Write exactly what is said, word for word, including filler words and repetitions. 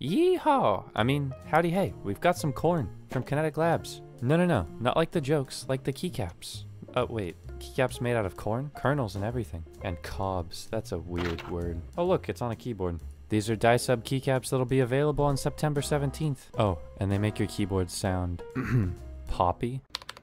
Yeehaw! I mean, howdy hey, we've got some corn from Kinetic Labs. No, no, no, not like the jokes, like the keycaps. Oh, wait, keycaps made out of corn? Kernels and everything. And cobs, that's a weird word. Oh look, it's on a keyboard. These are dye sub keycaps that'll be available on September seventeenth. Oh, and they make your keyboard sound poppy.